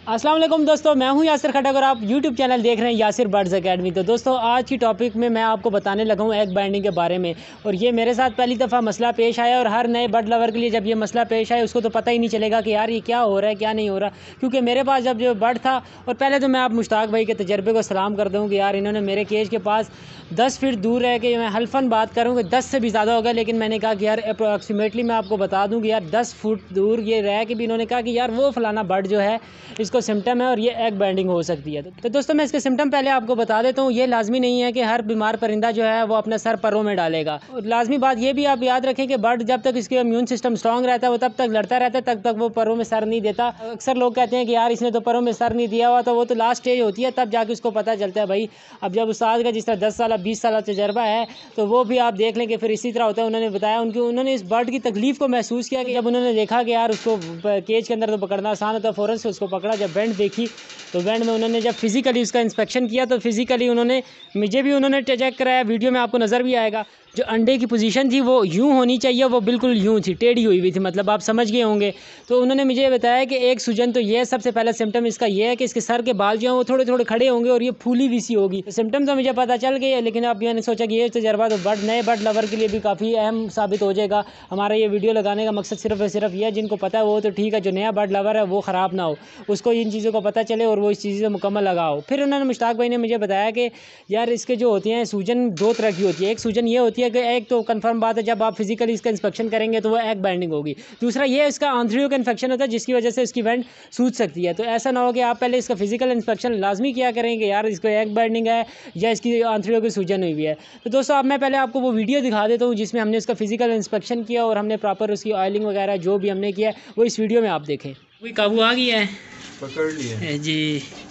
अस्सलाम वालेकुम दोस्तों, मैं हूं यासिर खटक और आप YouTube चैनल देख रहे हैं यासिर बर्ड्स एकेडमी। तो दोस्तों आज की टॉपिक में मैं आपको बताने लगा हूं एग बाइंडिंग के बारे में। और ये मेरे साथ पहली दफ़ा मसला पेश आया और हर नए बर्ड लवर के लिए जब ये मसला पेश आया उसको तो पता ही नहीं चलेगा कि यार ये क्या हो रहा है क्या नहीं हो रहा। क्योंकि मेरे पास जब जो बर्ड था, और पहले तो मैं आप मुश्ताक भाई के तजर्बे को सलाम कर दूँ कि यार इन्होंने मेरे केज के पास 10 फीट दूर रह के, मैं हल्फन बात करूँ 10 से भी ज़्यादा होगा, लेकिन मैंने कहा कि यार अप्रॉक्सीमेटली मैं आपको बता दूँ कि यार 10 फुट दूर ये रह के भी इन्होंने कहा कि यार वो फलाना बर्ड जो है इसको सिम्टम है और ये एग बाइंडिंग हो सकती है। तो दोस्तों मैं इसके सिम्टम पहले आपको बता देता हूँ। ये लाजमी नहीं है कि हर बीमार परिंदा जो है वो अपना सर परों में डालेगा। और लाजमी बात ये भी आप याद रखें कि बर्ड जब तक इसके इम्यून सिस्टम स्ट्रांग रहता है वो तब तक लड़ता रहता है, तब तक वो परों में सर नहीं देता। अक्सर लोग कहते हैं कि यार इसने तो परों में सर नहीं दिया हुआ, तो वो तो लास्ट स्टेज होती है, तब जाके उसको पता चलता है भाई। अब जब उस्ताद का जिस तरह 10 साल 20 साल तजर्बा है तो वो भी आप देख लें कि फिर इसी तरह होता है। उन्होंने बताया उन्होंने इस बर्ड की तकलीफ़ को महसूस किया कि जब उन्होंने देखा कि यार उसको केज के अंदर तो पकड़ना आसान होता है, फ़ौरन से उसको पकड़ा। जब बैंड देखी तो बैंड में उन्होंने जब फिज़िकली उसका इंस्पेक्शन किया तो फिज़िकली मुझे भी उन्होंने चेक कराया, वीडियो में आपको नज़र भी आएगा। जो अंडे की पोजीशन थी वो यूं होनी चाहिए, वो बिल्कुल यूं थी, टेढ़ी हुई थी, मतलब आप समझ गए होंगे। तो उन्होंने मुझे बताया कि एक सूजन तो ये सबसे पहला सिम्टम इसका ये है कि इसके सर के बाल जो हैं वो थोड़े थोड़े खड़े होंगे और ये फूली हुई सी होगी। तो सिम्टम तो मुझे पता चल गई है, लेकिन अब मैंने सोचा कि ये तजर्बा तो नए बर्ड लवर के लिए भी काफ़ी अहम साबित हो जाएगा। हमारा ये वीडियो लगाने का मकसद सिर्फ और सिर्फ ये है, जिनको पता है वो तो ठीक है, जो नया बर्ड लवर है वो ख़राब ना हो, उसको इन चीज़ों को पता चले और वो इस चीज़ से मुकम्मल लगाओ। फिर उन्होंने मुश्ताक भाई ने मुझे बताया कि यार इसके जो होती हैं सूजन दो तरह की होती है। एक सूजन ये होती है कि एक तो कंफर्म बात है, जब आप फिजिकली इसका इंस्पेक्शन करेंगे तो वो एग बाइंडिंग होगी। दूसरा ये इसका आंतड़ियों का इन्फेक्शन होता है जिसकी वजह से इसकी वेंट सूज सकती है। तो ऐसा ना हो कि आप पहले इसका फिजिकल इंस्पेक्शन लाजमी किया करेंगे यार इसको एग बाइंडिंग है या इसकी आंतड़ियों की सूजन हुई है। तो दोस्तों अब मैं पहले आपको वो वीडियो दिखा देता हूँ जिसमें हमने इसका फिजिकल इंस्पेक्शन किया और हमने प्रॉपर उसकी ऑयलिंग वगैरह जो भी हमने किया वो इस वीडियो में आप देखें। कोई काबू आ गया है, पकड़ लिया जी।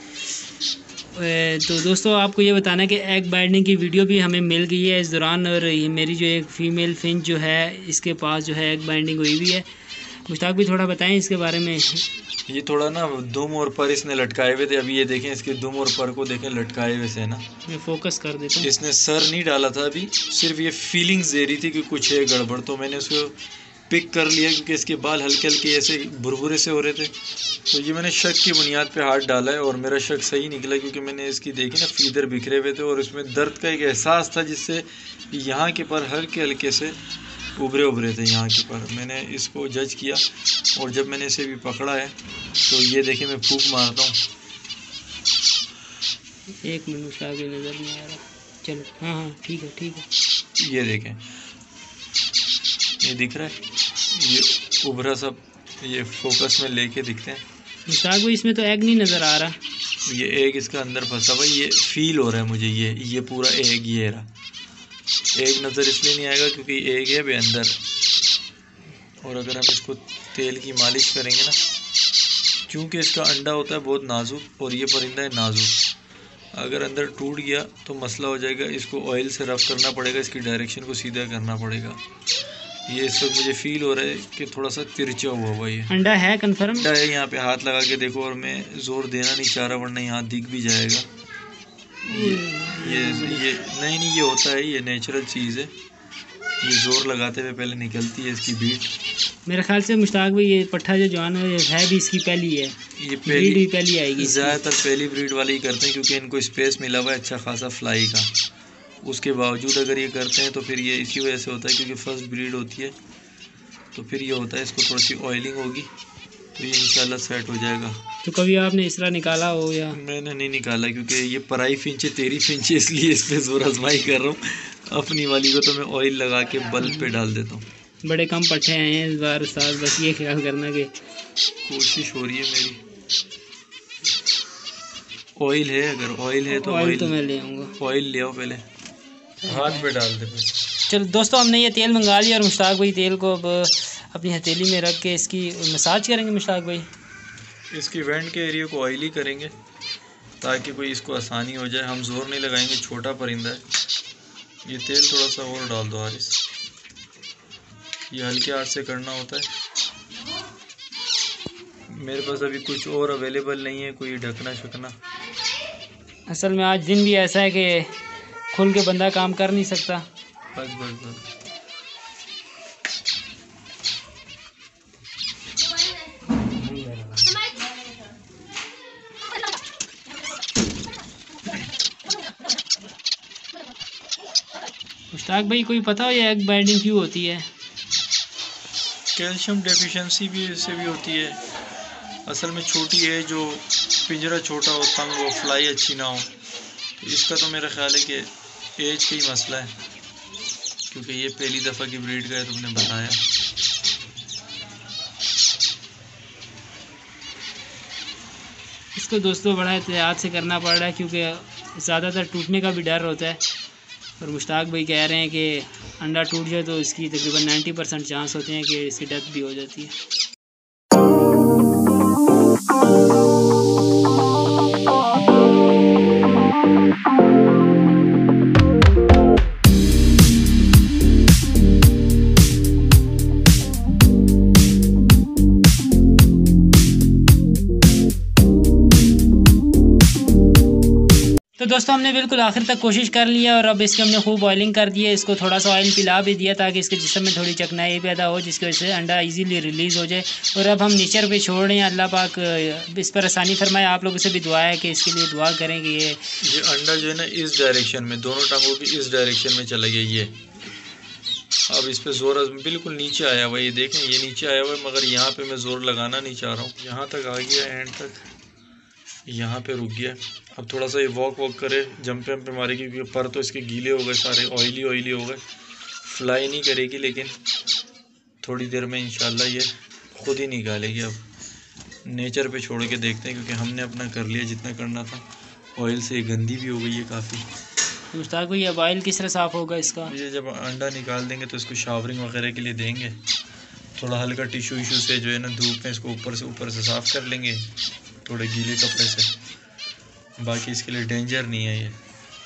तो दोस्तों आपको ये बताना है कि एग बाइंडिंग की वीडियो भी हमें मिल गई है इस दौरान, और ये मेरी जो एक फ़ीमेल फिंच जो है इसके पास जो है एग बाइंडिंग हुई हुई है। मुश्ताक भी थोड़ा बताएं इसके बारे में। ये थोड़ा ना दुम और पर इसने लटकाए हुए थे, अभी ये देखें इसके दुम और पर को देखें लटकाए हुए से ना। मैं फोकस कर देता हूँ। इसने सर नहीं डाला था, अभी सिर्फ ये फीलिंग्स दे रही थी कि कुछ है गड़बड़, तो मैंने उसको पिक कर लिया क्योंकि इसके बाल हल्के हल्के ऐसे भुरभुरे से हो रहे थे। तो ये मैंने शक की बुनियाद पे हाथ डाला है और मेरा शक सही निकला, क्योंकि मैंने इसकी देखी ना फीदर बिखरे हुए थे और उसमें दर्द का एक एहसास था जिससे यहाँ के पर हल्के हल्के से उभरे थे यहाँ के पर। मैंने इसको जज किया और जब मैंने इसे भी पकड़ा है तो ये देखें मैं फूंक मारता हूँ। एक मिनट आगे नज़र नहीं आ रहा, चलो हाँ हाँ ठीक है। ये देखें, ये दिख रहा है, ये उभरा सब, ये फोकस में लेके दिखते हैं। मुश्ताक भाई इसमें तो एग नहीं नज़र आ रहा। ये एग इसका अंदर फंसा हुआ, ये फील हो रहा है मुझे, ये पूरा एग ये रहा। एग नज़र इसलिए नहीं आएगा क्योंकि एग है भी अंदर, और अगर हम इसको तेल की मालिश करेंगे ना, क्योंकि इसका अंडा होता है बहुत नाजुक और ये परिंदा है नाजुक, अगर अंदर टूट गया तो मसला हो जाएगा। इसको ऑयल से रफ़ करना पड़ेगा, इसकी डायरेक्शन को सीधा करना पड़ेगा। ये इस वक्त मुझे फील हो रहा है कि थोड़ा सा तिरछा हुआ ये अंडा है कंफर्म, अंडा है। यहाँ पे हाथ लगा के देखो, और मैं ज़ोर देना नहीं चाह रहा वरना यहाँ दिख भी जाएगा। ये नहीं ये होता है, ये नेचुरल चीज़ है। ये ज़ोर लगाते हुए पहले निकलती है इसकी बीट। मेरे ख्याल से मुश्ताक भाई ये पट्ठा जो जवान है भी इसकी पहली है, ये पहली आएगी। ज़्यादातर पहली ब्रीड वाले ही करते हैं क्योंकि इनको स्पेस मिला हुआ है अच्छा खासा फ्लाई का। उसके बावजूद अगर ये करते हैं तो फिर ये इसी वजह से होता है क्योंकि फर्स्ट ब्रीड होती है, तो फिर ये होता है इसको थोड़ी सी ऑयलिंग होगी तो ये इंशाल्लाह सेट हो जाएगा। तो कभी आपने इसरा निकाला हो? या मैंने नहीं निकाला क्योंकि ये पराई फिंच है, तेरी फिंच है, इसलिए इस पर जोर आजमाई कर रहा हूँ। अपनी वाली को तो मैं ऑयल लगा के बल्ब पे डाल देता हूँ। बड़े कम पट्टे आए हैं इस बार साथ, बस ये ख्याल करना कि कोशिश हो रही है मेरी। ऑयल है, अगर ऑयल है तो ऑयल तो मैं ले आऊँगा। ऑयल ले आओ, पहले हाथ पे डाल दे। चलो दोस्तों हमने ये तेल मंगा लिया और मुश्ताक भाई तेल को अब अपनी हथेली में रख के इसकी मसाज करेंगे। मुश्ताक भाई इसकी वेंट के एरिया को ऑयली करेंगे ताकि कोई इसको आसानी हो जाए। हम जोर नहीं लगाएंगे, छोटा परिंदा है। ये तेल थोड़ा सा और डाल दो हारिस, ये हल्के हाथ से करना होता है। मेरे पास अभी कुछ और अवेलेबल नहीं है, कोई ढकना शकना। असल में आज दिन भी ऐसा है कि खुल के बंदा काम कर नहीं सकता। बस मुश्ताक भाई कोई पता हो ये एग बाइंडिंग क्यों होती है? कैल्शियम डेफिशिएंसी भी इससे भी होती है। असल में छोटी है, जो पिंजरा छोटा हो, तंग हो, फ्लाई अच्छी ना हो। इसका तो मेरा ख्याल है कि एज का ही मसला है, क्योंकि ये पहली दफ़ा की ब्रीड का है, तुमने बताया। इसको दोस्तों बड़ा एहतियात से करना पड़ रहा है, क्योंकि ज़्यादातर टूटने का भी डर होता है। और मुश्ताक भाई कह रहे हैं कि अंडा टूट जाए तो इसकी तकरीबन 90% चांस होते हैं कि इसकी डेथ भी हो जाती है। तो दोस्तों हमने बिल्कुल आखिर तक कोशिश कर लिया और अब इसके हमने खूब ऑयलिंग कर दी है। इसको थोड़ा सा ऑयल पिला भी दिया ताकि इसके जिस्म में थोड़ी चिकनाई पैदा हो, जिसकी वजह से अंडा इजीली रिलीज़ हो जाए। और अब हम नेचर पे छोड़ रहे हैं। अल्लाह पाक इस पर आसानी फरमाए। आप लोगों से भी दुआ है कि इसके लिए दुआ करें कि ये अंडा जो है ना इस डायरेक्शन में, दोनों टांगों की इस डायरेक्शन में चला गया। ये अब इस पर जोर बिल्कुल नीचे आया हुआ है, ये देखें ये नीचे आया हुआ है, मगर यहाँ पे मैं ज़ोर लगाना नहीं चाह रहा हूँ। यहाँ तक आ गया, एंड तक यहाँ पे रुक गया। अब थोड़ा सा ये वॉक करे, जंपे वम्पे मारे, क्योंकि पर तो इसके गीले हो गए सारे, ऑयली हो गए। फ्लाई नहीं करेगी, लेकिन थोड़ी देर में इंशाल्लाह ये खुद ही निकालेगी। अब नेचर पे छोड़ के देखते हैं, क्योंकि हमने अपना कर लिया जितना करना था। ऑयल से गंदी भी हो गई है काफ़ी। मुश्ताक भाई अब ऑयल किस तरह साफ़ होगा इसका? ये जब अंडा निकाल देंगे तो इसको शावरिंग वगैरह के लिए देंगे। थोड़ा हल्का टिशू इशू से जो है ना, धूप में इसको ऊपर से साफ़ कर लेंगे थोड़े गीले कपड़े से। बाकी इसके लिए डेंजर नहीं है ये।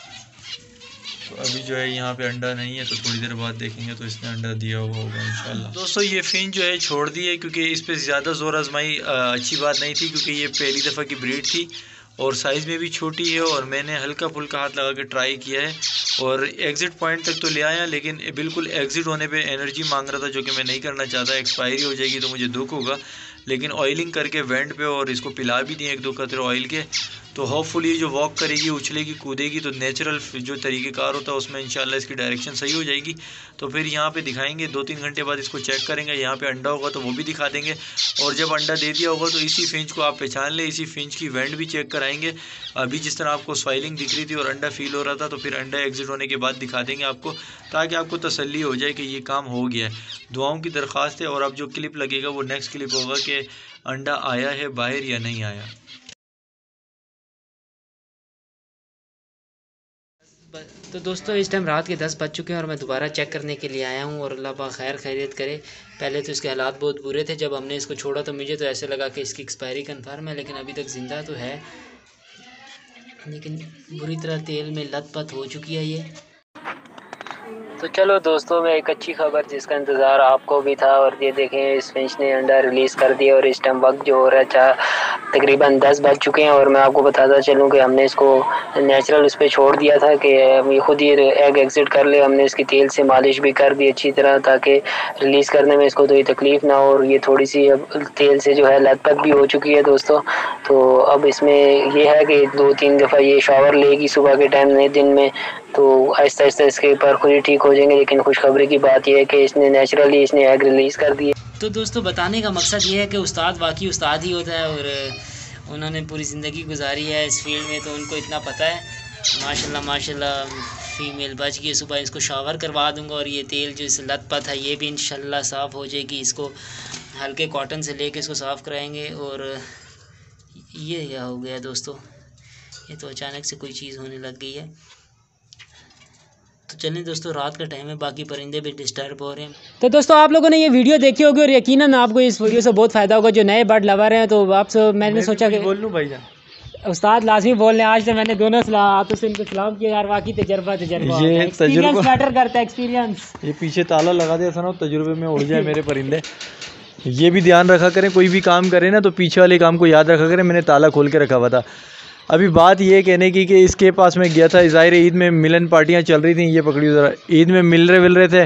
तो अभी जो है यहाँ पे अंडा नहीं है, तो थोड़ी देर बाद देखेंगे तो इसने अंडा दिया हुआ होगा इंशाल्लाह। दोस्तों ये फिन जो है छोड़ दी है, क्योंकि इस पर ज़्यादा ज़ोर आजमाई अच्छी बात नहीं थी, क्योंकि ये पहली दफ़ा की ब्रीड थी और साइज़ में भी छोटी है। और मैंने हल्का फुल्का हाथ लगा के ट्राई किया है और एग्ज़िट पॉइंट तक तो ले आया, लेकिन बिल्कुल एग्ज़िट होने पे एनर्जी मांग रहा था, जो कि मैं नहीं करना चाहता। एक्सपायरी हो जाएगी तो मुझे दुख होगा। लेकिन ऑयलिंग करके वेंट पे और इसको पिला भी दिए 1-2 कतरे ऑयल के, तो होपफुली जो वॉक करेगी, उछलेगी, कूदेगी, तो नेचुरल जो तरीक़ेकार होता है उसमें इंशाल्लाह इसकी डायरेक्शन सही हो जाएगी। तो फिर यहाँ पे दिखाएंगे 2-3 घंटे बाद इसको चेक करेंगे। यहाँ पे अंडा होगा तो वो भी दिखा देंगे, और जब अंडा दे दिया होगा तो इसी फिंच को आप पहचान ले, इसी फिंच की वेंट भी चेक कराएंगे। अभी जिस तरह आपको स्वाइलिंग दिख रही थी और अंडा फील हो रहा था, तो फिर अंडा एग्जिट होने के बाद दिखा देंगे आपको, ताकि आपको तसल्ली हो जाए कि ये काम हो गया है। दुआओं की दरख्वास्त है। और अब जो क्लिप लगेगा वो नेक्स्ट क्लिप होगा कि अंडा आया है बाहर या नहीं आया। तो दोस्तों इस टाइम रात के 10 बज चुके हैं और मैं दोबारा चेक करने के लिए आया हूँ। और अल्लाह पाक खैर खैरियत करे। पहले तो इसके हालात बहुत बुरे थे, जब हमने इसको छोड़ा तो मुझे तो ऐसे लगा कि इसकी एक्सपायरी कन्फर्म है, लेकिन अभी तक ज़िंदा तो है, लेकिन बुरी तरह तेल में लथपथ हो चुकी है ये। तो चलो दोस्तों, मैं एक अच्छी खबर जिसका इंतज़ार आपको भी था, और ये देखें इस फिंच ने अंडा रिलीज़ कर दिया। और इस टाइम वक्त जो हो रहा है तकरीबन 10 बज चुके हैं। और मैं आपको बताता चलूँ कि हमने इसको नेचुरल उस पर छोड़ दिया था कि ये खुद ही एग एग्जिट कर ले। हमने इसकी तेल से मालिश भी कर दी अच्छी तरह, ताकि रिलीज़ करने में इसको कोई तकलीफ़ ना हो। और ये थोड़ी सी अब तेल से जो है लथपथ भी हो चुकी है दोस्तों। तो अब इसमें ये है कि 2-3 दफ़ा ये शावर लेगी सुबह के टाइम, नए दिन में, तो आहिस्ता आहिस्ता इसके पर खुद ही ठीक हो जाएंगे। लेकिन खुशखबरी की बात यह है कि इसने नेचुरली इसने एग रिलीज़ कर दिए। तो दोस्तों बताने का मकसद ये है कि उस्ताद वाकई उस्ताद ही होता है, और उन्होंने पूरी ज़िंदगी गुजारी है इस फील्ड में, तो उनको इतना पता है। माशाल्लाह माशाल्लाह फ़ीमेल बच गई। सुबह इसको शावर करवा दूंगा, और ये तेल जो इस लथपथ है ये भी इंशाल्लाह साफ़ हो जाएगी। इसको हल्के कॉटन से लेके इसको साफ़ कराएंगे। और ये क्या हो गया दोस्तों, ये तो अचानक से कोई चीज़ होने लग गई है। तो चलें दोस्तों, रात का टाइम है, बाकी परिंदे भी डिस्टर्ब हो रहे हैं। तो दोस्तों आप लोगों ने ये वीडियो देखी होगी और यकीनन आपको इस वीडियो से बहुत फ़ायदा होगा। जो नए बर्ड लवर हैं, तो आपसे मैंने सोचा कि बोल लूँ भाईजान, उस्ताद लाजमी बोल रहे हैं। आज से मैंने दोनों हाथों से इनको सलाम किया यार, वाकई तजर्बा ये एक्सपीरियंस मैटर करता है, एक्सपीरियंस। ये पीछे ताला लगा दिया था ना, तजुर्बे में उड़ जाए मेरे परिंदे। ये भी ध्यान रखा करें, कोई भी काम करें ना तो पीछे वाले काम को याद रखा करें। मैंने ताला खोल के रखा हुआ था। अभी बात ये कहने की कि इसके पास मैं गया था, ज़ाहिर ईद में मिलन पार्टियां चल रही थी। ये पकड़ी ज़रा, ईद में मिल रहे थे,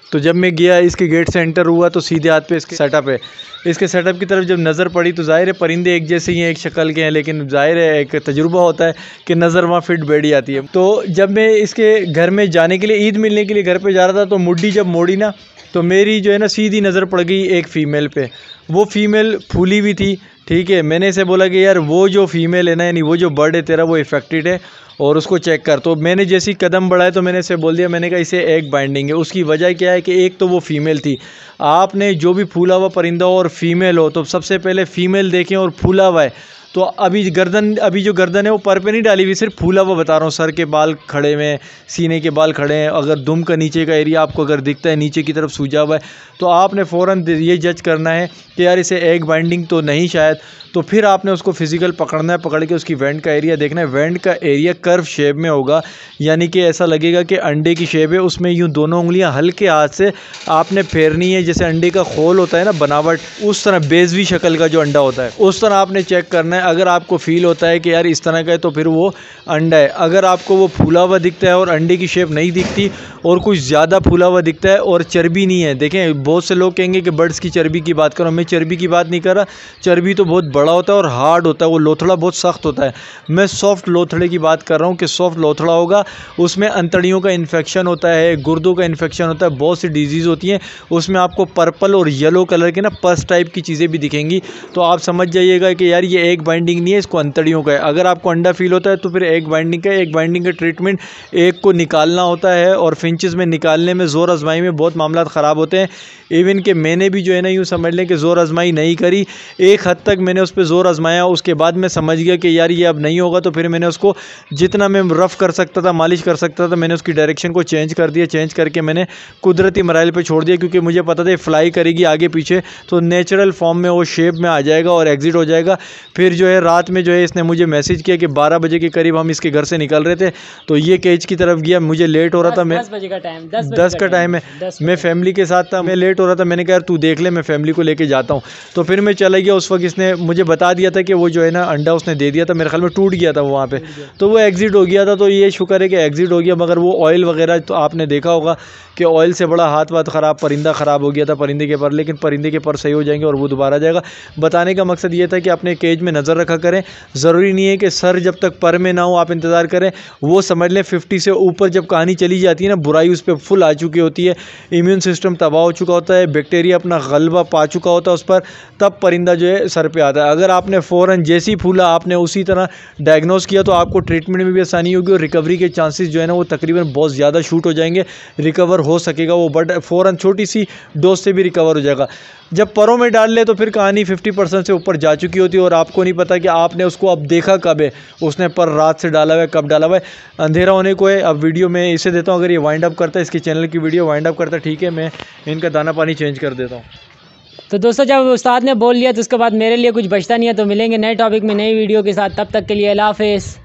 तो जब मैं गया इसके गेट से एंटर हुआ तो सीधे हाथ पे इसके सेटअप है। इसके सेटअप की तरफ जब नज़र पड़ी तो ज़ाहिर है परिंदे एक जैसे ही हैं, एक शक्ल के हैं, लेकिन ज़ाहिर है एक तजुर्बा होता है कि नज़र वहाँ फिट बैठी आती है। तो जब मैं इसके घर में जाने के लिए ईद मिलने के लिए घर पे जा रहा था तो मुड्डी जब मोड़ी ना तो मेरी जो है ना सीधी नज़र पड़ गई एक फ़ीमेल पे। वो फ़ीमेल फूली हुई थी, ठीक है। मैंने इसे बोला कि यार वो जो फ़ीमेल है ना, यानी वो जो बर्ड है तेरा वो इफेक्टेड है और उसको चेक कर। तो मैंने जैसी कदम बढ़ाया तो मैंने इसे बोल दिया, मैंने कहा इसे एग बाइंडिंग है। उसकी वजह क्या है कि एक तो वो फ़ीमेल थी। आपने जो भी फूला हुआ परिंदा हो और फीमेल हो तो सबसे पहले फ़ीमेल देखें और फूला हुआ है तो अभी जो गर्दन है वो पर पे नहीं डाली हुई, सिर्फ फूला हुआ बता रहा हूँ। सर के बाल खड़े हुए हैं, सीने के बाल खड़े हैं, अगर दुम का नीचे का एरिया आपको अगर दिखता है नीचे की तरफ सूजा हुआ है तो आपने फ़ौरन ये जज करना है कि यार इसे एग बाइंडिंग तो नहीं शायद। तो फिर आपने उसको फिज़िकल पकड़ना है, पकड़ के उसकी वेंट का एरिया देखना है। वेंट का एरिया कर्व शेप में होगा, यानी कि ऐसा लगेगा कि अंडे की शेप है। उसमें यूँ दोनों उंगलियां हल्के हाथ से आपने फेरनी है, जैसे अंडे का खोल होता है ना बनावट, उस तरह बेजवी शक्ल का जो अंडा होता है उस तरह आपने चेक करना है। अगर आपको फील होता है कि यार इस तरह का है तो फिर वो अंडा है। अगर आपको वो फूला हुआ दिखता है और अंडे की शेप नहीं दिखती और कुछ ज़्यादा फूला हुआ दिखता है और चर्बी नहीं है, देखें बहुत से लोग कहेंगे कि बर्ड्स की चर्बी की बात करो, मैं चर्बी की बात नहीं कर रहा। चर्बी तो बहुत बड़ा होता है और हार्ड होता है, वो लोथड़ा बहुत सख्त होता है। मैं सॉफ्ट लोथड़े की बात कर रहा हूँ कि सॉफ्ट लोथड़ा होगा, उसमें अंतड़ियों का इन्फेक्शन होता है, गुर्दों का इन्फेक्शन होता है, बहुत सी डिजीज़ होती हैं। उसमें आपको पर्पल और येलो कलर के ना पस टाइप की चीज़ें भी दिखेंगी। तो आप समझ जाइएगा कि यार ये एग बाइंडिंग नहीं है, इसको अंतड़ियों का है। अगर आपको अंडा फील होता है तो फिर एग बाइंडिंग का। एग बाइंडिंग का ट्रीटमेंट एग को निकालना होता है और फिंचेस में निकालने में ज़ोर आजमाई में बहुत मामला ख़राब होते हैं। इवन कि मैंने भी जो है ना यूँ समझ लें कि ज़ोर आजमाई नहीं करी, एक हद तक मैंने उस पर ज़ोर आजमाया, उसके बाद मैं समझ गया कि यार ये अब नहीं होगा। तो फिर मैंने उसको जितना मैं रफ़ कर सकता था, मालिश कर सकता था, मैंने उसकी डायरेक्शन को चेंज कर दिया। चेंज करके मैंने कुदरती मराइल पे छोड़ दिया, क्योंकि मुझे पता था फ्लाई करेगी आगे पीछे तो नेचुरल फॉर्म में वो शेप में आ जाएगा और एग्जिट हो जाएगा। फिर जो है रात में जो है इसने मुझे मैसेज किया कि 12 बजे के करीब हम इसके घर से निकल रहे थे तो ये केज की तरफ गया। मुझे लेट हो रहा था, मैं 10 बजे का टाइम, 10 का टाइम है, मैं फैमिली के साथ था, मैं लेट हो रहा था। मैंने कहा यार तू देख ले, मैं फैमिली को लेके जाता हूँ। तो फिर मैं चला गया। उस वक्त इसने मुझे बता दिया था कि वो जो है ना अंडा उसने दे दिया था, मेरे ख्याल में टूट गया था वो वहाँ पे, तो वो एग्जिट हो गया था। तो ये शुक्र है कि एग्जिट हो गया, मगर वो ऑयल वगैरह तो आपने देखा होगा कि ऑयल से बड़ा हाथ वाथ ख़राब, परिंदा ख़राब हो गया था परिंदे के पर, लेकिन परिंदे के पर सही हो जाएंगे और वो दोबारा आ जाएगा। बताने का मकसद ये था कि अपने केज में नज़र रखा करें। ज़रूरी नहीं है कि सर जब तक पर में ना हो आप इंतज़ार करें। वो समझ लें 50 से ऊपर जब कहानी चली जाती है ना, बुराई उस पर फुल आ चुकी होती है, इम्यून सिस्टम तबाह हो चुका होता है, बैक्टीरिया अपना गलबा पा चुका होता है उस पर, तब परिंदा जो है सर पे आता है। अगर आपने फ़ौरन जैसी फूला आपने उसी तरह डायग्नोस किया तो आपको ट्रीटमेंट में भी आसानी होगी और रिकवरी के चांसेस जो है ना वो तकरीबन बहुत ज़्यादा शूट हो जाएंगे, रिकवर हो सकेगा वो बट फ़ौरन छोटी सी डोज से भी रिकवर हो जाएगा। जब परों में डाल ले तो फिर कहानी 50% से ऊपर जा चुकी होती है और आपको नहीं पता कि आपने उसको अब देखा कब है, उसने पर रात से डाला हुआ है, कब डाला हुआ है, अंधेरा होने को है। अब वीडियो में इसे देता हूँ, अगर ये वाइंड अप करता है, इसके चैनल की वीडियो वाइंड अप करता है, ठीक है, मैं इनका दाना पानी चेंज कर देता हूँ। तो दोस्तों जब उस्ताद ने बोल लिया तो उसके बाद मेरे लिए कुछ बचता नहीं है। तो मिलेंगे नए टॉपिक में नई वीडियो के साथ, तब तक के लिए अल्लाह हाफ़िज़।